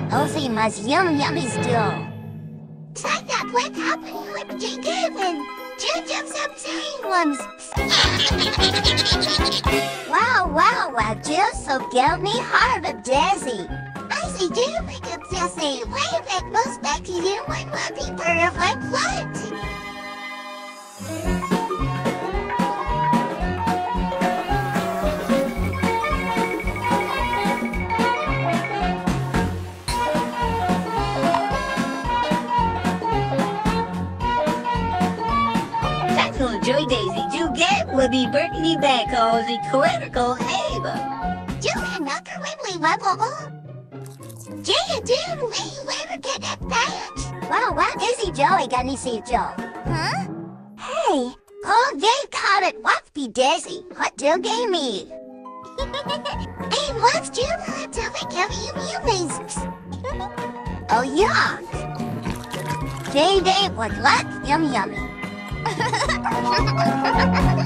Ozzy must yummy still. Sign up what happened with J-Kevin. Change of some ones. Wow, just so give me heart of Desi. I see you make up Desi. Why that most back to you when my people are like what? Joy Daisy, you get will be bringing me back all the critical haver. You are not currently level. Yeah, dude, we never get that badge. Wow, Daisy Joey got me see Joe. Huh? Hey, they caught it. What be Daisy? What do gave me? Hey, what's you want to make of humans? Oh, yeah. Day with luck, yummy.